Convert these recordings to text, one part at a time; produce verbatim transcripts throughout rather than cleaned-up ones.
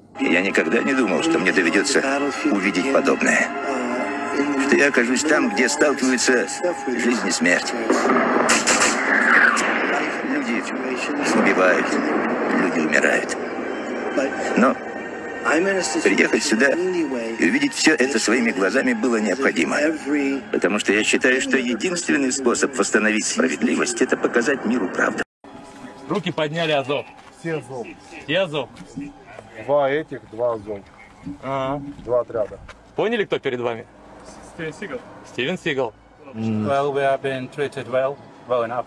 Я никогда не думал, что мне доведется увидеть подобное. Что я окажусь там, где сталкиваются жизнь и смерть. Люди убивают, люди умирают. Но приехать сюда и увидеть все это своими глазами было необходимо. Потому что я считаю, что единственный способ восстановить справедливость – это показать миру правду. Руки подняли, Азов. Все Азов. Все Азов. Два этих, два Азов. Ага. Два отряда. Поняли, кто перед вами? Стивен Сигал. Стивен Сигал. Mm. Well, we have been treated well, well enough.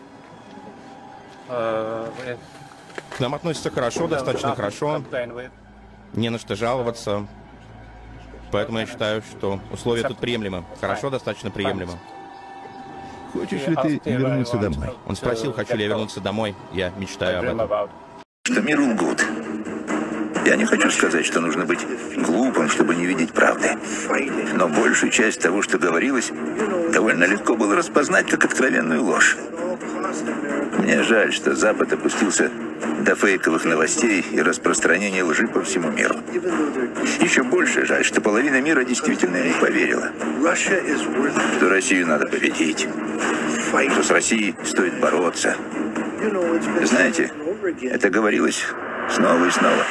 Uh, we... К нам относятся хорошо, достаточно хорошо. Не на что жаловаться. Поэтому я считаю, что условия тут приемлемы. Хорошо, достаточно приемлемо. Хочешь ли ты вернуться домой? Он спросил, хочу ли я вернуться домой. Я мечтаю об этом. Что миру лгут. Я не хочу сказать, что нужно быть глупым, чтобы не видеть правды. Но большую часть того, что говорилось, довольно легко было распознать как откровенную ложь. Мне жаль, что Запад опустился до фейковых новостей и распространения лжи по всему миру. Еще больше жаль, что половина мира действительно не поверила, что Россию надо победить, что с Россией стоит бороться. Знаете, это говорилось снова и снова.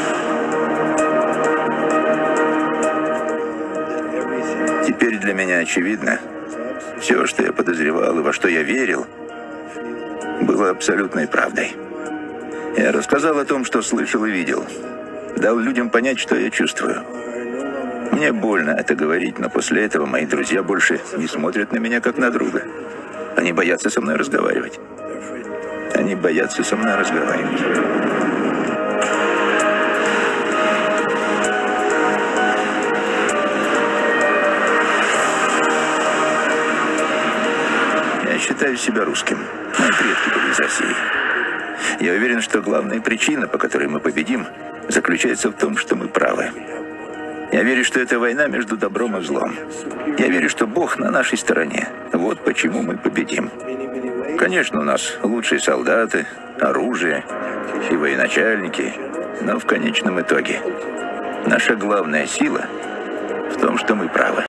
Теперь для меня очевидно, все, что я подозревал и во что я верил, было абсолютной правдой. Я рассказал о том, что слышал и видел. Дал людям понять, что я чувствую. Мне больно это говорить, но после этого мои друзья больше не смотрят на меня как на друга. Они боятся со мной разговаривать. Они боятся со мной разговаривать. Я считаю себя русским. Мои предки были из России. Я уверен, что главная причина, по которой мы победим, заключается в том, что мы правы. Я верю, что это война между добром и злом. Я верю, что Бог на нашей стороне. Вот почему мы победим. Конечно, у нас лучшие солдаты, оружие и военачальники, но в конечном итоге наша главная сила в том, что мы правы.